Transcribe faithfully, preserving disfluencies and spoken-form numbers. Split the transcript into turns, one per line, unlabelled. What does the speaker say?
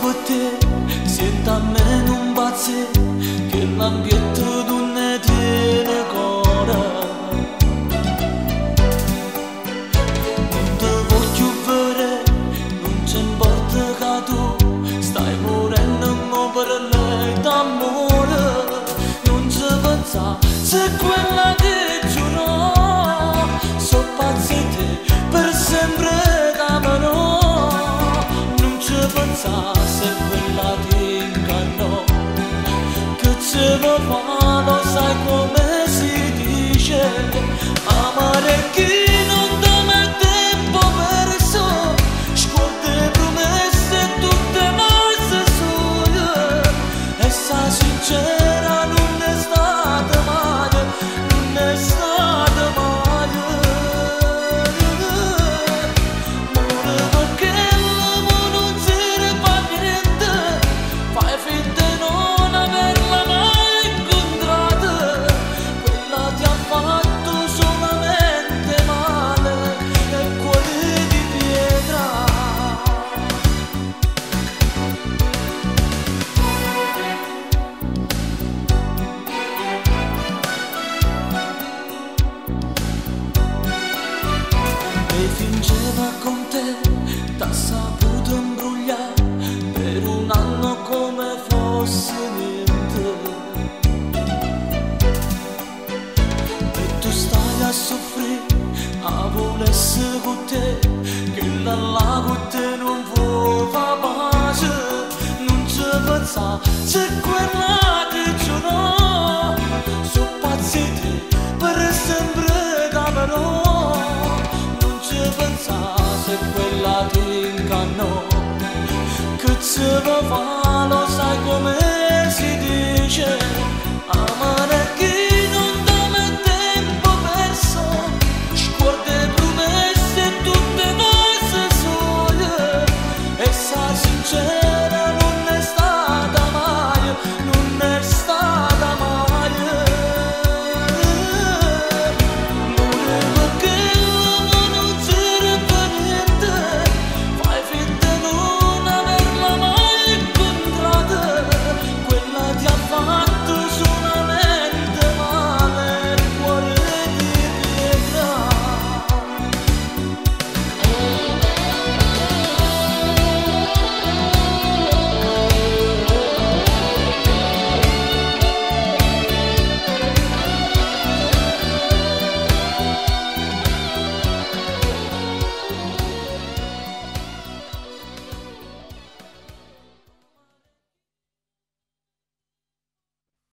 per te, senta a me non bazzi, che l'ambiente non ne tiene ancora. Non te voglio vedere, non c'è importa che tu stai morendo mo per lei d'amore. Non ci pensa se quella che giuro, so pazzi te per sempre camerò. Se quella ti ingannò, che ce lo fa, lo sai come si dice, amare chi non ti mette tempo perso, scorde promesse tutte morse sue, e sa sincera non è stata mai, non è stata mai. E fingeva con te, t'ha saputo imbrogliare per un anno come fosse niente. E tu stai a soffrire, a volesse con te, che la là con te non vuoi fa pace. Non ci pensa se quella che giurò, so pazzi te per sempre camerò. Se quella ti ingannò, che ce lo fa, lo sai come